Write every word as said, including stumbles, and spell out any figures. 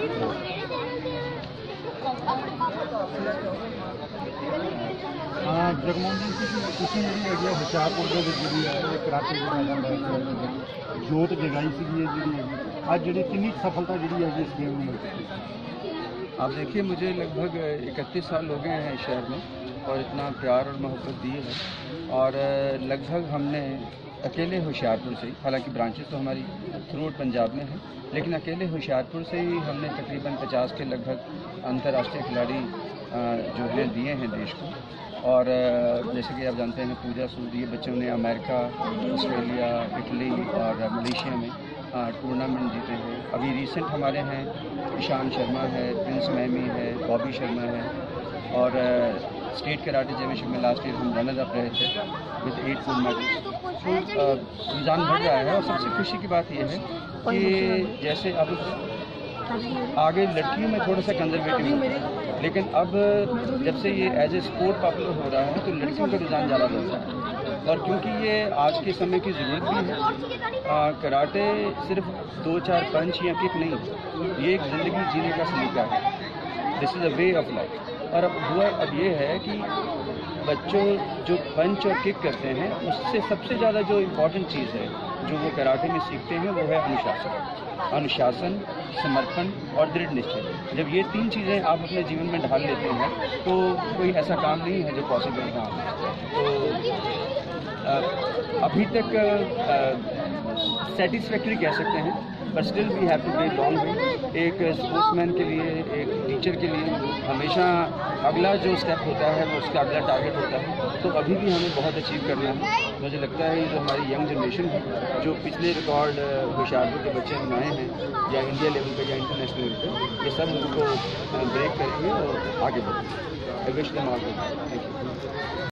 हाँ जगमोहन जी ਤੁਸੀਂ ਜਿਹੜੀ ਹੈਗੀ ਆ ਹੁਸ਼ਿਆਰਪੁਰ ਦੇ ਵਿੱਚ ਜਿਹੜੀ ਹੈ ਇਹ ਕਰਾਟੇ ਦੀ ਮੈਦਾਨ ਲੈ ਕੇ ਜੋਤ ਜਗਾਈ ਸੀਗੀ ਜਿਹੜੀ ਹੈਗੀ ਅੱਜ ਜਿਹੜੀ ਕਿੰਨੀ सफलता ਜਿਹੜੀ ਹੈਗੀ इस गेम में मिलती है? आप देखिए, मुझे लगभग इकतीस साल हो गए हैं इस शहर में और इतना प्यार और मोहब्बत दी है। और लगभग हमने अकेले होशियारपुर से ही, हालांकि ब्रांचेस तो हमारी थ्रू आउट पंजाब में है, लेकिन अकेले होशियारपुर से ही हमने तकरीबन पचास के लगभग अंतर्राष्ट्रीय खिलाड़ी जो है दिए हैं देश को। और जैसे कि आप जानते हैं, पूजा सूद ये बच्चों ने अमेरिका, ऑस्ट्रेलिया, इटली और मलेशिया में टूर्नामेंट जीते हैं। अभी रिसेंट हमारे हैं ईशान शर्मा है, प्रिंस मैमी है, बॉबी शर्मा है। और स्टेट कराटे चैम्पियनशिप में लास्ट ईयर हम रनर अप रहे थे विद एट गोल्ड मेडल। तो रुझान बढ़ रहा है और सबसे खुशी की बात यह है कि जैसे अब आगे लड़कियों में थोड़ा सा कंजर्वेटिव है, लेकिन अब जब से ये एज ए स्पोर्ट पॉपुलर हो रहा है तो लड़कियों का रुझान ज़्यादा बढ़ रहा है। और क्योंकि ये आज के समय की ज़रूरत भी है, आ, कराटे सिर्फ दो चार पंच या किक नहीं, ये एक ज़िंदगी जीने का सलीका है। This is a way of life. और अब हुआ अब ये है कि बच्चों जो पंच और किक करते हैं, उससे सबसे ज़्यादा जो इम्पोर्टेंट चीज़ है जो वो कराटे में सीखते हैं वो है अनुशासन। अनुशासन, समर्पण और दृढ़ निश्चय। जब ये तीन चीज़ें आप अपने जीवन में ढाल लेते हैं तो कोई ऐसा काम नहीं है जो पॉसिबल ना हो। तो आ, अभी तक सेटिस्फैक्ट्री कह सकते हैं, but still we have to be long way. एक स्पोर्ट्समैन के लिए, एक टीचर के लिए हमेशा अगला जो स्टेप होता है वो उसका अगला टारगेट होता है। तो अभी भी हमें बहुत अचीव करना है। मुझे लगता है जो हमारी यंग जनरेशन है, जो पिछले रिकॉर्ड होशियारपुर के बच्चे बनाए हैं या इंडिया लेवल पे या इंटरनेशनल लेवल पे, ये सब उनको ब्रेक करेंगे और आगे बढ़ेंगे। I wish them all the best. Thank you.